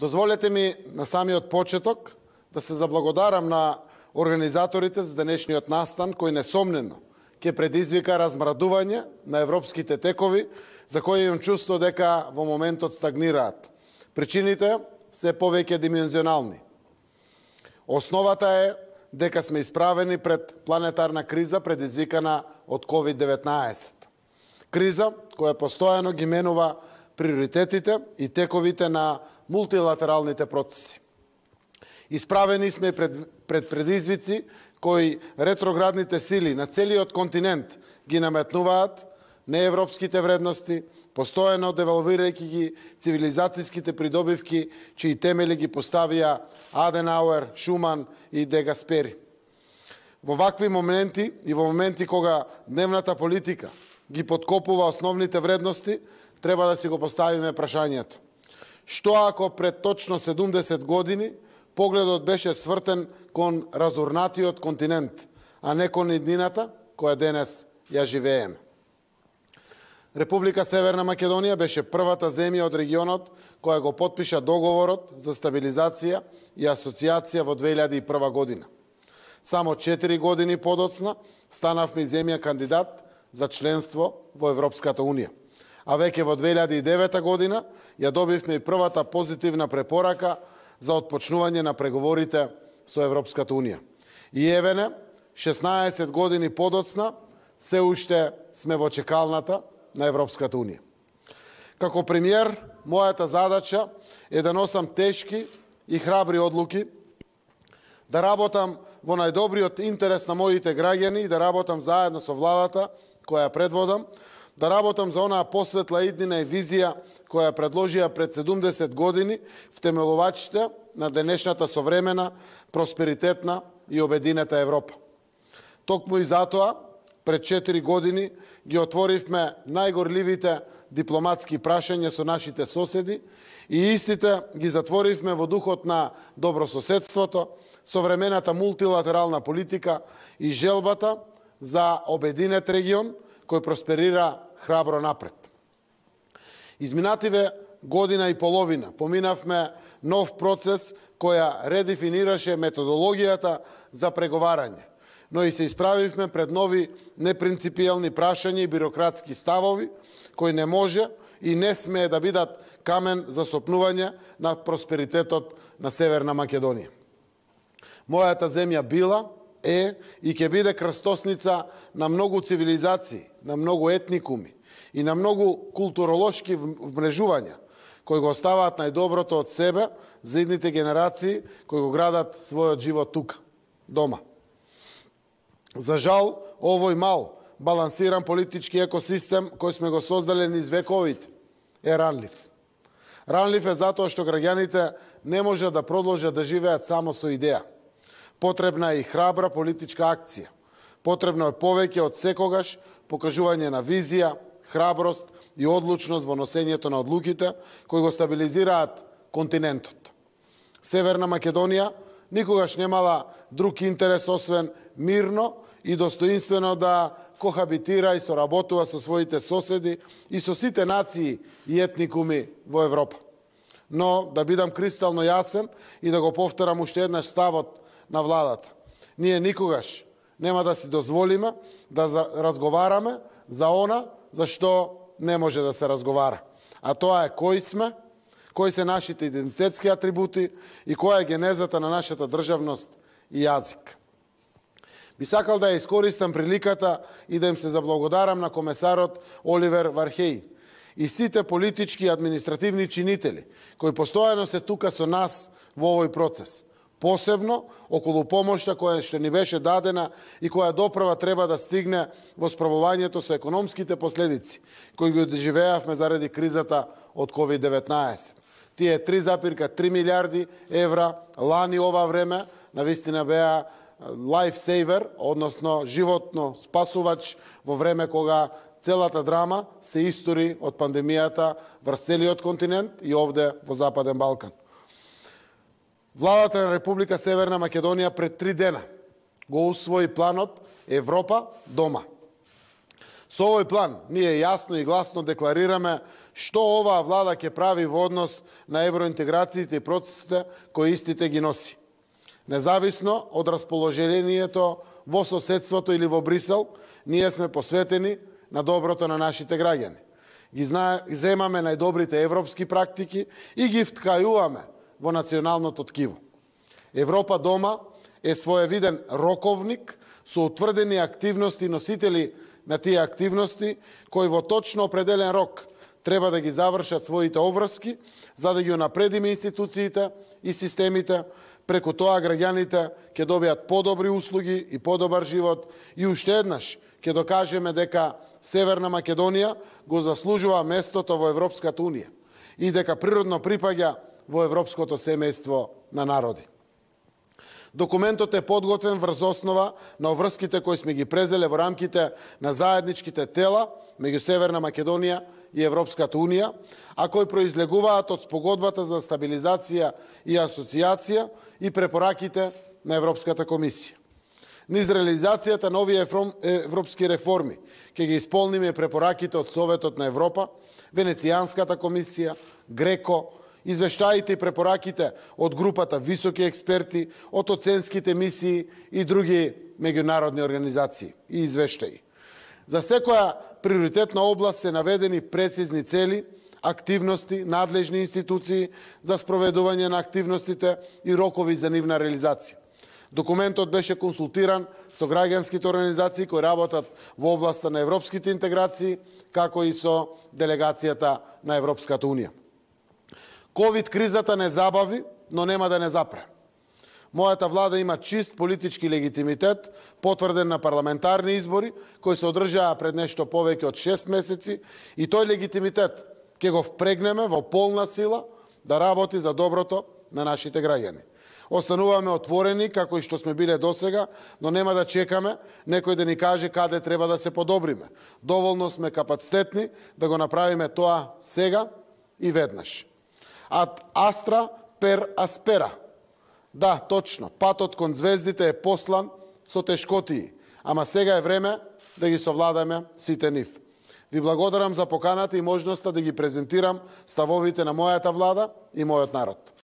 Дозволете ми на самиот почеток да се заблагодарам на организаторите за денешниот настан, кој несомнено ќе предизвика размрадување на европските текови, за кои имам чувство дека во моментот стагнираат. Причините се повеќе димензионални. Основата е дека сме исправени пред планетарна криза предизвикана од COVID-19. Криза која постојано ги менува приоритетите и тековите на мултилатералните процеси. Исправени сме пред предизвици кои ретроградните сили на целиот континент ги наметнуваат, неевропските вредности, постојано девалвирајќи ги цивилизацијските придобивки, чии темели ги поставија Аденауер, Шуман и Де Гаспери. Во вакви моменти и во моменти кога дневната политика ги подкопува основните вредности, треба да си го поставиме прашањето. Што ако пред точно 70 години погледот беше свртен кон разурнатиот континент, а не кон иднината која денес ја живееме? Република Северна Македонија беше првата земја од регионот која го потпиша договорот за стабилизација и асоциација во 2001 година. Само 4 години подоцна станавме земја кандидат за членство во Европската Унија. А веќе во 2009 година ја добивме и првата позитивна препорака за отпочнување на преговорите со Европската Унија. И евене, 16 години подоцна, се уште сме во чекалната на Европската Унија. Како премиер, мојата задача е да носам тешки и храбри одлуки, да работам во најдобриот интерес на моите граѓани и да работам заедно со владата која предводам, да работам за онаа посветла иднина и визија која предложија пред 70 години втемелувачите на денешната современа, просперитетна и обединета Европа. Токму и затоа, пред 4 години ги отворивме најгорливите дипломатски прашања со нашите соседи и истите ги затворивме во духот на добрососедството, современата мултилатерална политика и желбата за обединет регион кој просперира храбро напред. Изминативе година и половина поминавме нов процес која редефинираше методологијата за преговарање, но и се исправивме пред нови непринципиелни прашања и бирократски ставови кои не може и не смее да бидат камен за сопнување на просперитетот на Северна Македонија. Мојата земја била, е и ќе биде крстосница на многу цивилизации, на многу етникуми и на многу културолошки вмрежувања, кои го оставаат најдоброто од себе за идните генерации кои го градат својот живот тука, дома. За жал, овој мал, балансиран политички екосистем кој сме го создале низ вековите е ранлив. Ранлив е затоа што граѓаните не можат да продолжат да живеат само со идеја. Потребна е и храбра политичка акција. Потребно е повеќе од секогаш покажување на визија, храброст и одлучност во носењето на одлуките кои го стабилизираат континентот. Северна Македонија никогаш немала друг интерес освен мирно и достоинствено да кохабитира и соработува со своите соседи и со сите нации и етникуми во Европа. Но, да бидам кристално јасен и да го повторам уште еднаш ставот на владата. Ние никогаш нема да си дозволиме да разговараме за она за што не може да се разговара. А тоа е кои сме, кои се нашите идентитетски атрибути и која е генезата на нашата државност и јазик. Би сакал да ја искористам приликата и да им се заблагодарам на комесарот Оливер Вархеј и сите политички и административни чинители кои постојано се тука со нас во овој процес. Посебно околу помошта која што ни беше дадена и која доправа треба да стигне во справувањето со економските последици кои ги доживеавме заради кризата од COVID-19. Тие 3,3 милиарди евра лани ова време навистина беа лайфсейвер, односно животно спасувач во време кога целата драма се истори од пандемијата врз целиот континент и овде во Западен Балкан. Владата на Република Северна Македонија пред 3 дена го усвои планот Европа дома. Со овој план ние јасно и гласно декларираме што оваа влада ќе прави во однос на евроинтеграциите и процесите кои истите ги носи. Независно од расположението во соседството или во Брисел, ние сме посветени на доброто на нашите граѓани. Ги земаме најдобрите европски практики и ги вткајуваме во националното ткиво. Европа дома е своевиден роковник со утврдени активности и носители на тие активности, кои во точно определен рок треба да ги завршат своите обврски, за да ги унапредиме институциите и системите, преку тоа граѓаните ќе добијат подобри услуги и подобар живот и уште еднаш ќе докажеме дека Северна Македонија го заслужува местото во Европската Унија и дека природно припаѓа во европското семејство на народи. Документот е подготвен врз основа на обврските кои сме ги презеле во рамките на заедничките тела меѓу Северна Македонија и Европската Унија, а кои произлегуваат од спогодбата за стабилизација и асоциација и препораките на Европската комисија. Низ реализацијата на овие европски реформи ќе ги исполниме препораките од Советот на Европа, Венецијанската комисија, Греко, извештаите и препораките од групата високи експерти, од оценските мисии и други меѓународни организации и извештаи. За секоја приоритетна област се наведени прецизни цели, активности, надлежни институции за спроведување на активностите и рокови за нивна реализација. Документот беше консултиран со граѓанските организации кои работат во областа на европските интеграции, како и со делегацијата на Европската Унија. Ковид кризата не забави, но нема да не запре. Мојата влада има чист политички легитимитет, потврден на парламентарни избори, кои се одржаа пред нешто повеќе од 6 месеци, и тој легитимитет ќе го впрегнеме во полна сила да работи за доброто на нашите граѓани. Остануваме отворени, како и што сме биле досега, но нема да чекаме некој да ни каже каде треба да се подобриме. Доволно сме капацитетни да го направиме тоа сега и веднаш. Ад астра пер аспера. Да, точно, патот кон звездите е послан со тешкотии, ама сега е време да ги совладаме сите нив. Ви благодарам за поканата и можноста да ги презентирам ставовите на мојата влада и мојот народ.